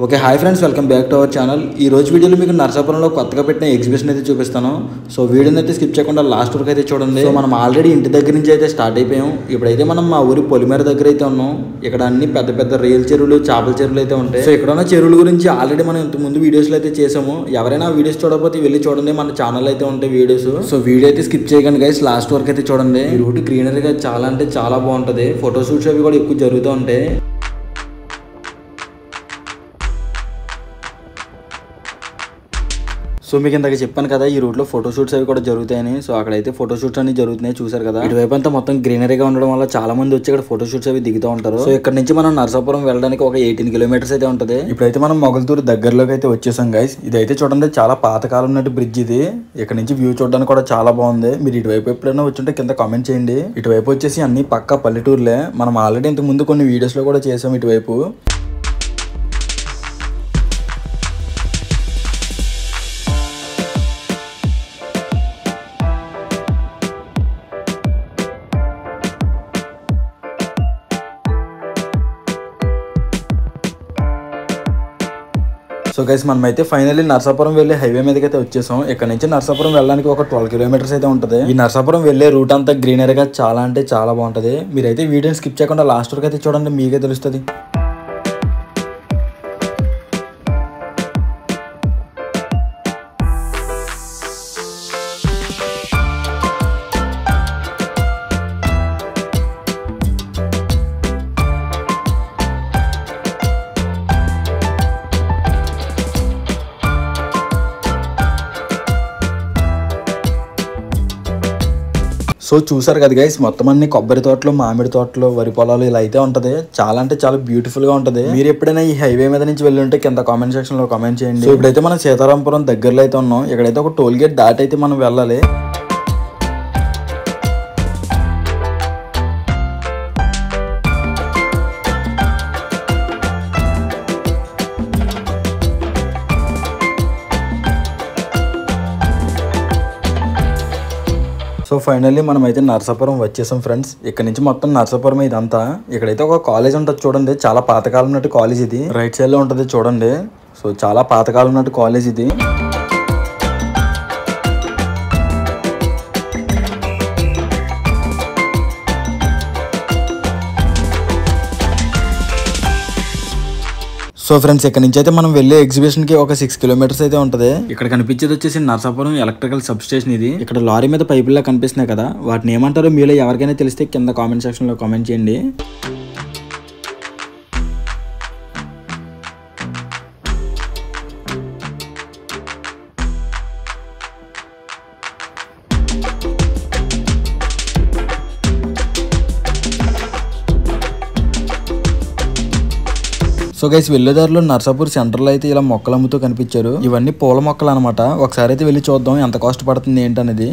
Okay hi friends, welcome back to our channel. ఈ రోజు వీడియోలో మీకు నర్సాపురంలో కొత్తగా పెట్టిన ఎగ్జిబిషన్ అయితే చూపిస్తాను. సో వీడియోని అయితే స్కిప్ చేయకుండా లాస్ట్ వరకు అయితే చూడండి. సో మనం ఆల్రెడీ ఇంటి దగ్గర నుంచి అయితే స్టార్ట్ అయిపోయాం. ఇప్పుడైతే మనం మా ఊరి పొలిమేర దగ్గర అయితే ఉన్నాం. ఇక్కడ అన్ని పెద్ద పెద్ద రేల్ చెరువులు, చేపల చెరువులు అయితే ఉంటాయి. సో ఇక్కడ ఉన్న చెరువుల గురించి ఆల్రెడీ మనం ఇంత ముందు వీడియోస్లో అయితే చేసాము. ఎవరైనా వీడియోస్ చూడకపోతే వెళ్ళి చూడండి, మన ఛానల్ అయితే ఉంటాయి వీడియోస్. సో వీడియో అయితే స్కిప్ చేయకండి గైస్, లాస్ట్ వరకు అయితే చూడండి. ఈ రూట్ గ్రీనరీగా చాలా అంటే చాలా బాగుంటుంది. ఫోటో షూట్స్ అవి కూడా ఎక్కువ జరుగుతూ ఉంటాయి. సో మీకు ఇందాక చెప్పాను కదా, ఈ రూట్లో ఫోటోషూట్స్ అవి కూడా జరుగుతాయని. సో అక్కడైతే ఫోటోషూట్స్ అన్ని జరుగుతున్నాయి, చూసారు కదా. ఇటువైపు అంతా మొత్తం గ్రీనరీగా ఉండడం వల్ల చాలా మంది వచ్చి ఇక్కడ ఫోటోషూట్స్ అవి దిగుతూ ఉంటారు. సో ఇక్కడ నుంచి మనం నరసాపురం వెళ్ళడానికి ఒక 18 కిలోమీటర్స్ అయితే ఉంటుంది. ఇప్పుడైతే మనం మొగల్తూరు దగ్గరలోకి అయితే వచ్చేసాం గైస్. ఇదైతే చూడండి చాలా పాతకాలం నాటి బ్రిడ్జ్ ఇది. ఇక్కడ నుంచి వ్యూ చూడడానికి కూడా చాలా బాగుంది. మీరు ఇటువైపు ఎప్పుడైనా వచ్చుంటే కింద కామెంట్ చేయండి. ఇటువైపు వచ్చేసి అన్ని పక్కా పల్లెటూరులే. మనం ఆల్రెడీ ఇంతకు ముందు కొన్ని వీడియోస్ లో కూడా చేసాం ఇటువైపు. సో గైస్ మనమైతే ఫైనల్లీ నరసాపురం వెళ్ళే హైవే మీదకి అయితే వచ్చేసాం. ఇక్కడ నుంచి నరసాపురం వెళ్ళడానికి ఒక 12 కిలోమీటర్స్ అయితే ఉంటుంది. ఈ నరసాపురం వెళ్ళే రూట్ అంతా గ్రీనరీగా చాలా అంటే చాలా బాగుంటుంది. మీరైతే వీడియోని స్కిప్ చేయకుండా లాస్ట్ వరకు అయితే చూడండి, మీకే తెలుస్తుంది. సో చూసారు కదా గైస్, మొత్తం అన్ని కొబ్బరి తోటలు, మామిడి తోటలు, వరి పొలాలు ఇలా అయితే ఉంటది. చాలా అంటే చాలా బ్యూటిఫుల్ గా ఉంటది. మీరు ఎప్పుడైనా ఈ హైవే మీద నుంచి వెళ్ళి ఉంటే కింద కామెంట్ సెక్షన్ లో కామెంట్ చేయండి. సో ఇప్పుడైతే మనం సీతారాంపురం దగ్గరలో అయితే ఉన్నాం. ఇక్కడైతే ఒక టోల్ గేట్ దాటి అయితే మనం వెళ్ళాలి. సో ఫైనల్లీ మనం అయితే నరసాపురం వచ్చేసాం ఫ్రెండ్స్. ఇక్కడ నుంచి మొత్తం నరసాపురం ఇదంతా. ఇక్కడైతే ఒక కాలేజ్ ఉంటుంది చూడండి, చాలా పాతకాలం నాటి కాలేజ్ ఇది. రైట్ సైడ్ లో ఉంటుంది చూడండి. సో చాలా పాతకాలం నాటి కాలేజ్ ఇది. సో ఫ్రెండ్స్ ఇక్కడ నుంచి అయితే మనం వెళ్ళే ఎగ్జిబిషన్ కి ఒక 6 కిలోమీటర్స్ అయితే ఉంటుంది. ఇక్కడ కనిపించేది వచ్చేసి నరసాపురం ఎలక్ట్రికల్ సబ్ స్టేషన్ ఇది. ఇక్కడ లారీ మీద పైపుల్లా కనిపిస్తున్నాయి కదా, వాటిని ఏమంటారో మీలో ఎవరికైనా తెలిస్తే కింద కామెంట్ సెక్షన్ లో కామెంట్ చేయండి. సో గైస్ వెళ్ళేదారిలో నర్సాపూర్ సెంటర్ లో అయితే ఇలా మొక్కలు అమ్ముతూ కనిపించారు. ఇవన్నీ పూల మొక్కలు అనమాట. ఒకసారి అయితే వెళ్ళి చూద్దాం ఎంత కాస్ట్ పడుతుంది ఏంటనేది.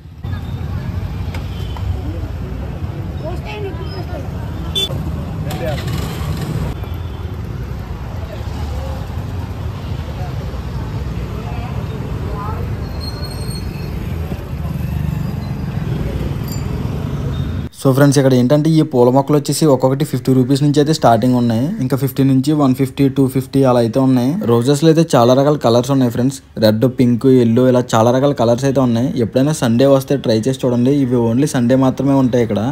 సో ఫ్రెండ్స్ ఇక్కడ ఏంటంటే ఈ పూల మొక్కలు వచ్చేసి ఒక్కొక్కటి 50 రూపీస్ నుంచి అయితే స్టార్టింగ్ ఉన్నాయి. ఇంకా 50 నుంచి 150, 250 అలా అయితే ఉన్నాయి. రోజెస్ లో అయితే చాలా రకాల కలర్స్ ఉన్నాయి ఫ్రెండ్స్. రెడ్, పింక్, ఎల్లో ఇలా చాలా రకాల కలర్స్ అయితే ఉన్నాయి. ఎప్పుడైనా సండే వస్తే ట్రై చేసి చూడండి. ఇవి ఓన్లీ సండే మాత్రమే ఉంటాయి ఇక్కడ.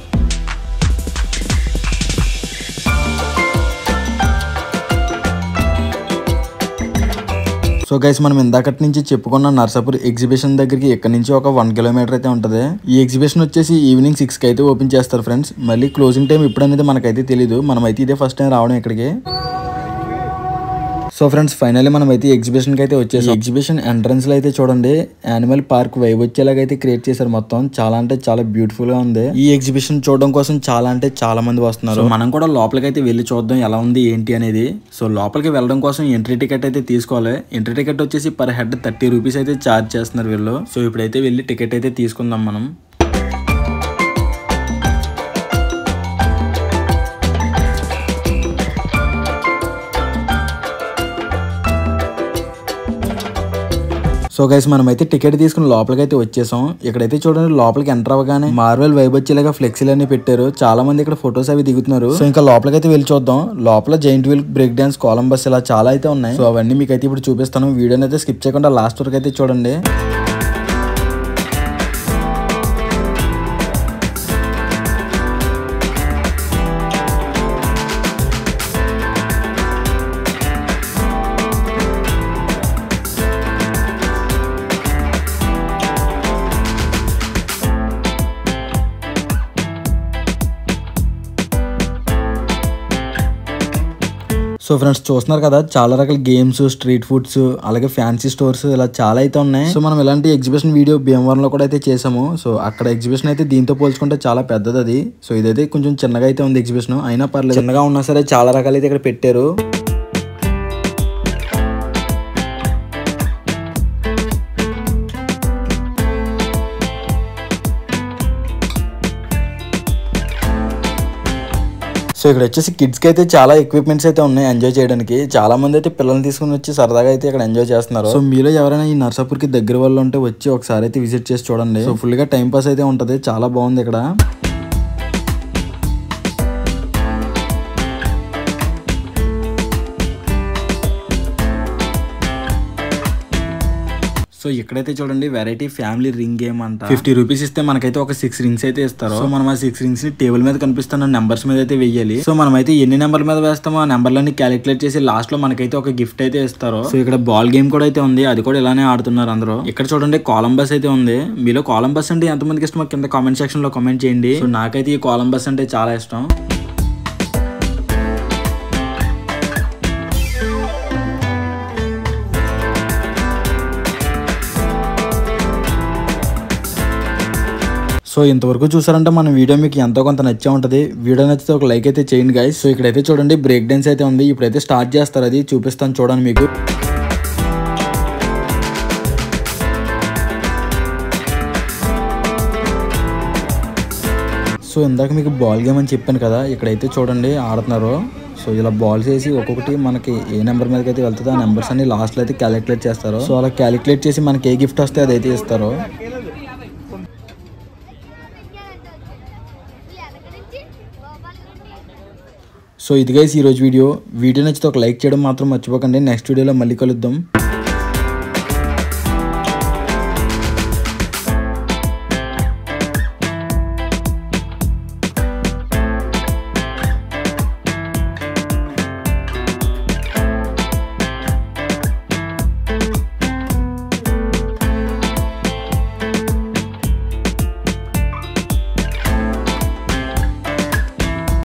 సో గైస్ మనం ఇందాకటి నుంచి చెప్పుకున్న నర్సాపూర్ ఎగ్జిబిషన్ దగ్గరికి ఇక్కడ నుంచి ఒక 1 కిలోమీటర్ అయితే ఉంటుంది. ఈ ఎగ్జిబిషన్ వచ్చేసి ఈవినింగ్ 6 కి అయితే ఓపెన్ చేస్తారు ఫ్రెండ్స్. మళ్ళీ క్లోజింగ్ టైం ఎప్పుడు అనేది మనకైతే తెలియదు. మనం అయితే ఇదే ఫస్ట్ టైం రావడం ఇక్కడికి. సో ఫ్రెండ్స్ ఫైనల్లీ మనం అయితే ఎగ్జిబిషన్ కి అయితే వచ్చేసాం. ఎగ్జిబిషన్ ఎంట్రన్స్ లో అయితే చూడండి యానిమల్ పార్క్ వైబ్ వచ్చేలాగా అయితే క్రియేట్ చేశారు. మొత్తం చాలా అంటే చాలా బ్యూటిఫుల్ గా ఉంది. ఈ ఎగ్జిబిషన్ చూడడం కోసం చాలా అంటే చాలా మంది వస్తున్నారు. మనం కూడా లోపలికి అయితే వెళ్ళి చూద్దాం ఎలా ఉంది ఏంటి అనేది. సో లోపలికి వెళ్ళడం కోసం ఎంట్రీ టికెట్ అయితే తీసుకోవాలి. ఎంట్రీ టికెట్ వచ్చేసి పర్ హెడ్ 30 రూపీస్ అయితే ఛార్జ్ చేస్తున్నారు వీళ్ళు. సో ఇప్పుడైతే వెళ్ళి టికెట్ అయితే తీసుకుందాం మనం. సో గైస్ మనమైతే టికెట్ తీసుకుని లోపలికి అయితే వచ్చేసాం. ఇక్కడైతే చూడండి లోపలికి ఎంటర్ అవ్వగానే మార్వెల్ వైబ్ వచ్చేలాగా ఫ్లెక్సీలు అన్ని పెట్టారు. చాలా మంది ఇక్కడ ఫొటోస్ అవి దిగుతున్నారు. సో ఇంకా లోపలికి అయితే వెళ్ళి చూద్దాం. లోపల giant wheel, break dance, Columbus ఇలా చాలా అయితే ఉన్నాయి. సో అవన్నీ మీకు అయితే ఇప్పుడు చూపిస్తాను. వీడియోని అయితే స్కిప్ చేయకుండా లాస్ట్ వరకు అయితే చూడండి. సో ఫ్రెండ్స్ చూస్తున్నారు కదా, చాలా రకాల గేమ్స్, స్ట్రీట్ ఫుడ్స్, అలాగే ఫ్యాన్సీ స్టోర్స్ ఇలా చాలా అయితే ఉన్నాయి. సో మనం ఇలాంటి ఎగ్జిబిషన్ వీడియో భీమవరంలో కూడా అయితే చేసాము. సో అక్కడ ఎగ్జిబిషన్ అయితే దీంతో పోల్చుకుంటే చాలా పెద్దది అది. సో ఇదైతే కొంచెం చిన్నగా అయితే ఉంది ఎగ్జిబిషన్, అయినా పర్లేదు. చిన్నగా ఉన్నా సరే చాలా రకాలు అయితే ఇక్కడ పెట్టారు. సో ఇక్కడ వచ్చేసి కిడ్స్ కి అయితే చాలా ఎక్విప్మెంట్స్ అయితే ఉన్నాయి ఎంజాయ్ చేయడానికి. చాలా మంది అయితే పిల్లల్ని తీసుకుని వచ్చి సరదాగా అయితే ఇక్కడ ఎంజాయ్ చేస్తున్నారు. సో మీలో ఎవరైనా ఈ నర్సాపూర్ కి దగ్గర వాళ్ళు ఉంటే వచ్చి ఒకసారి అయితే విజిట్ చేసి చూడండి. సో ఫుల్ గా టైం పాస్ అయితే ఉంటది, చాలా బాగుంది ఇక్కడ. సో ఇక్కడైతే చూడండి వెరైటీ ఫ్యామిలీ రింగ్ గేమ్ అంట. 50 రూపీస్ ఇస్తే మనకైతే ఒక 6 రింగ్స్ అయితే ఇస్తారు. సో మనం ఆ 6 రింగ్స్ ని టేబుల్ మీద కనిపిస్తున్న నెంబర్స్ మీద అయితే వెయ్యాలి. సో మనం అయితే ఎన్ని నెంబర్ మీద వేస్తామో ఆ నెంబర్లన్నీ క్యాలిక్యులేట్ చేసి లాస్ట్ లో మనకైతే ఒక గిఫ్ట్ అయితే ఇస్తారు. సో ఇక్కడ బాల్ గేమ్ కూడా అయితే ఉంది, అది కూడా ఇలానే ఆడుతున్నారు అందరూ. ఇక్కడ చూడండి కొలంబస్ అయితే ఉంది. మీలో కొలంబస్ అంటే ఎంతమందికి ఇష్టమో కింద కామెంట్ సెక్షన్ లో కామెంట్ చేయండి. సో నాకైతే ఈ కొలంబస్ అంటే చాలా ఇష్టం. సో ఇంతవరకు చూసారంటే మన వీడియో మీకు ఎంతో కొంత నచ్చే ఉంటుంది. వీడియో నచ్చితే ఒక లైక్ అయితే చేయండి గైస్. సో ఇక్కడైతే చూడండి బ్రేక్ డాన్స్ అయితే ఉంది. ఇప్పుడైతే స్టార్ట్ చేస్తారు, అది చూపిస్తాను చూడండి మీకు. సో ఇందాక మీకు బాల్ గేమ్ అని చెప్పాను కదా, ఇక్కడైతే చూడండి ఆడుతున్నారు. సో ఇలా బాల్స్ వేసి ఒక్కొక్కటి మనకి ఏ నెంబర్ మీదకి అయితే వెళ్తుందో ఆ నెంబర్స్ అన్ని లాస్ట్ లో అయితే క్యాలిక్యులేట్ చేస్తారు. సో అలా క్యాలిక్యులేట్ చేసి మనకి ఏ గిఫ్ట్ వస్తే అదైతే ఇస్తారు. సో ఇది గైస్ ఈరోజు వీడియో నచ్చితే ఒక లైక్ చేయడం మాత్రం మర్చిపోకండి. నెక్స్ట్ వీడియోలో మళ్ళీ కలుద్దాం.